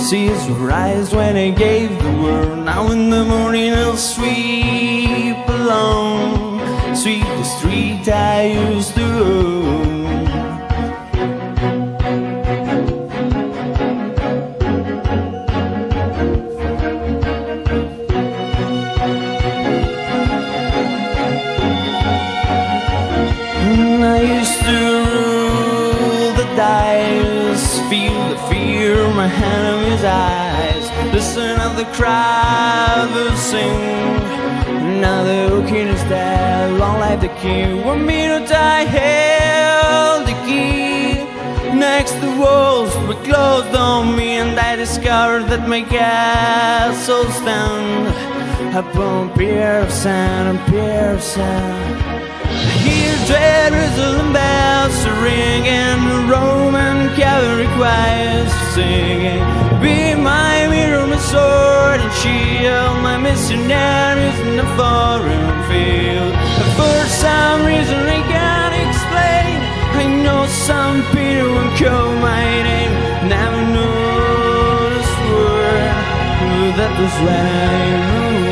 seas were rise when I gave the word. Now in the morning I'll sweep along, sweep the street I used to own. I used to rule the dice, feel the fear in my enemy's eyes, listen to the crowd will sing. Now the king is dead, long life the king. 1 minute I held the key. Next the walls were closed on me, and I discovered that my castle stand upon a pier of sand, a pier of sand. Hear Jerusalem bells ringing, Roman cavalry choirs singing. Be my mirror, my sword and shield, my missionaries in the foreign field. For some reason I can't explain, I know some Peter won't call my name. Never knew this word, that was when I ruled.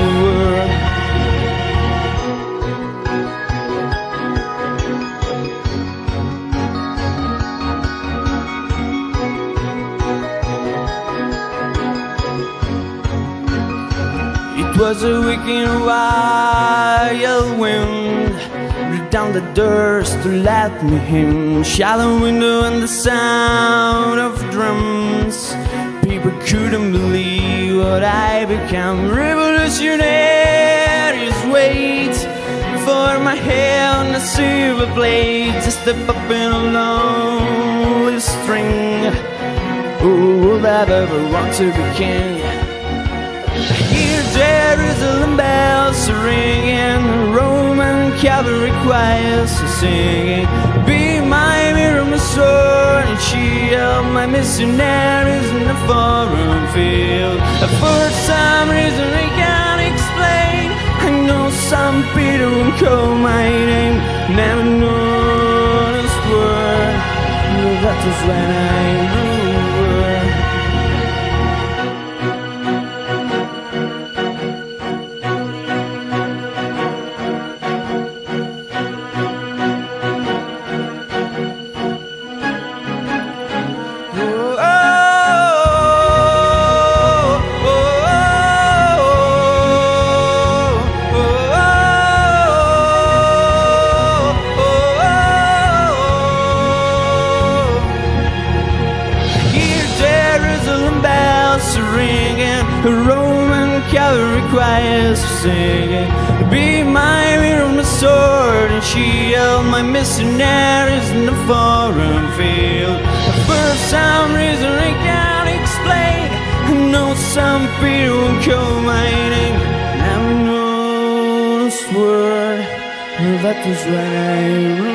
It was a wicked wild wind, blew down the doors to let me in. Shallow window and the sound of drums. People couldn't believe what I become. Revolutionaries wait for my hair on a silver plate, to step up in a lonely string. Who would ever want to be king? Hear Jerusalem bells ringing, Roman cavalry choirs singing. Be my mirror, my sword and shield, my missionaries in the foreign field. For some reason I can't explain, I know some Peter won't call my name. Never knew this word, that was when I ruled. Roman cavalry choirs singing. Be my mirror, my sword and shield, my missionaries in the foreign field. For some reason I can't explain, I know some people won't call my name. Never know this word, that was when I